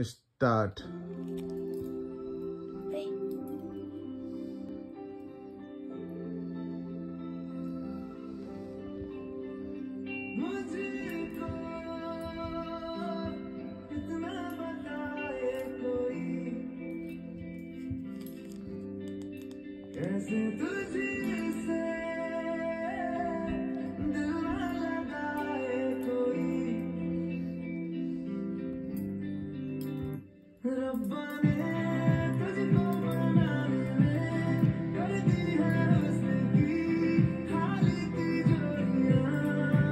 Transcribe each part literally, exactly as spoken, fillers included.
Start. कैसे तुझसे दिल ना लगाए कोई, रब्बा ने तुझको बनाने में कर दी है हुस्न की खाली तिजोरियां,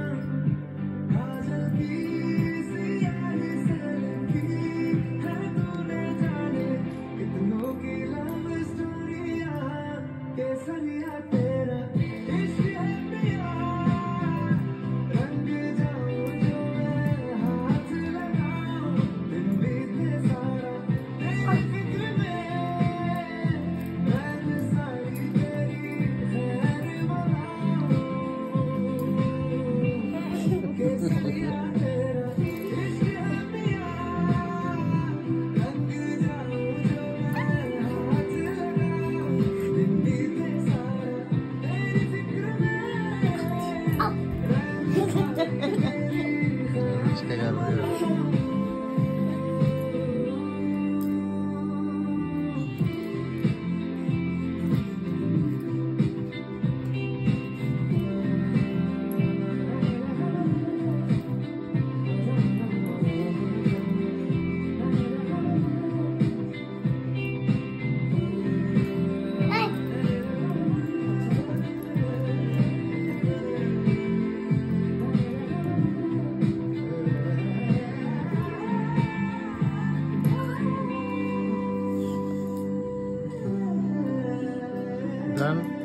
काजल की सियाही से लिखी है तूने जाने कितनों की लव स्टोरियां, केसरिया तेरा इश्क है पिया, रंग जाऊं जो मैं हाथ लगाऊं, दिन बीते सारा तेरी फिक्र में, मैं सारी तेरी खैर मनाऊं, केसरिया तेरा इश्क है पिया, रंग जाऊं जो मैं हाथ लगाऊं, दिन बीते सारा तेरी फिक्र में, Done.